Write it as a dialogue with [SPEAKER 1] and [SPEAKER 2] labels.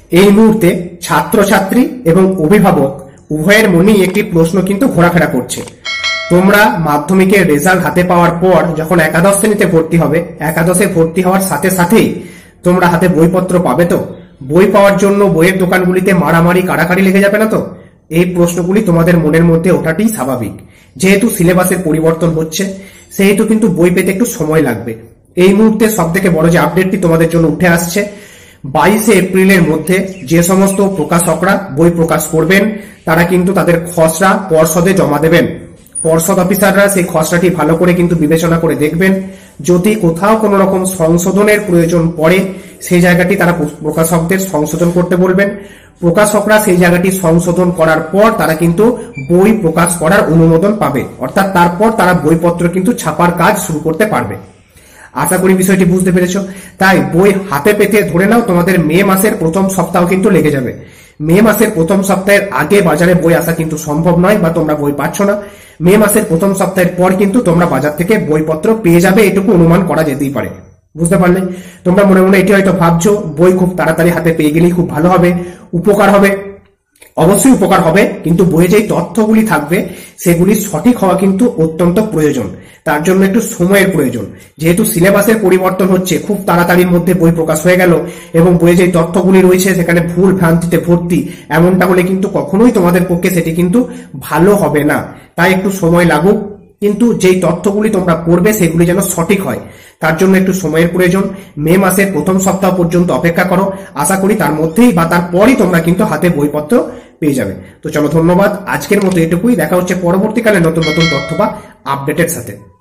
[SPEAKER 1] এই মুহূর্তে ছাত্রছাত্রী এবং অভিভাবক উভয়ের মনেই একটি প্রশ্ন কিন্তু ঘোরাফেরা করছে। তোমরা মাধ্যমিকের রেজাল্ট হাতে পাওয়ার পর যখন একাদশ শ্রেণীতে ভর্তি হবে, একাদশে ভর্তি হওয়ার সাথে সাথেই তোমরা হাতে বইপত্র পাবে তো? বই পাওয়ার জন্য বইয়ের দোকানগুলিতে মারামারি কাড়াকাড়ি লেগে যাবে না তো? এই প্রশ্নগুলি তোমাদের মনের মধ্যে ওঠাটাই স্বাভাবিক। যেহেতু সিলেবাসের পরিবর্তন হচ্ছে, সেহেতু কিন্তু বই পেতে একটু সময় লাগবে। এই মুহূর্তে সব থেকে বড় যে আপডেটটি তোমাদের জন্য উঠে আসছে, 22 এপ্রিলের মধ্যে যে সমস্ত প্রকাশকরা বই প্রকাশ করবেন তারা কিন্তু তাদের খসড়া পর্ষদে জমা দেবেন। পর্ষদ অফিসাররা সেই খসড়াটি ভালো করে কিন্তু বিবেচনা করে দেখবেন। যদি কোথাও কোনো রকম সংশোধনের প্রয়োজন পড়ে, সেই জায়গাটি তারা প্রকাশকদের সংশোধন করতে বলবেন। প্রকাশকরা সেই জায়গাটি সংশোধন করার পর তারা কিন্তু বই প্রকাশ করার অনুমোদন পাবে, অর্থাৎ তারপর তারা বইপত্র কিন্তু ছাপার কাজ শুরু করতে পারবে। আশা করি বিষয়টি বুঝতে পেরেছো। তাই বই হাতে পেতে ধরে নাও তোমাদের মে মাসের প্রথম সপ্তাহ কিন্তু লেগে যাবে। মে মাসের প্রথম সপ্তাহের আগে বাজারে বই আসা কিন্তু সম্ভব নয়, বা তোমরা বই পাচ্ছ না। মে মাসের প্রথম সপ্তাহের পর কিন্তু তোমরা বাজার থেকে বইপত্র পেয়ে যাবে, এটুকু অনুমান করা যেতেই পারে। বুঝতে পারলে? তোমরা মনে মনে এটি হয়তো ভাবছো বই খুব তাড়াতাড়ি হাতে পেয়ে গেলেই খুব ভালো হবে, উপকার হবে। অবশ্যই উপকার হবে, কিন্তু বইয়ে যেই তথ্যগুলি থাকবে সেগুলি সঠিক হওয়া কিন্তু অত্যন্ত প্রয়োজন। তার জন্য একটু সময়ের প্রয়োজন। যেহেতু সিলেবাসের পরিবর্তন হচ্ছে, খুব তাড়াতাড়ির মধ্যে বই প্রকাশ হয়ে গেল এবং বইয়ে যে তথ্যগুলি রয়েছে সেখানে ভুল ভ্রান্তিতে ভর্তি, এমনটা হলে কিন্তু কখনোই তোমাদের পক্ষে সেটি কিন্তু ভালো হবে না। তাই একটু সময় লাগুক, কিন্তু যেই তথ্যগুলি তোমরা পড়বে সেগুলি যেন সঠিক হয়, তার জন্য একটু সময়ের প্রয়োজন। মে মাসের প্রথম সপ্তাহ পর্যন্ত অপেক্ষা করো। আশা করি তার মধ্যেই বা তারপরই তোমরা কিন্তু হাতে বইপত্র পেয়ে যাবে। তো চলো, ধন্যবাদ। আজকের মতো এটুকুই। দেখা হচ্ছে পরবর্তীকালে নতুন নতুন তথ্য বা আপডেটের সাথে।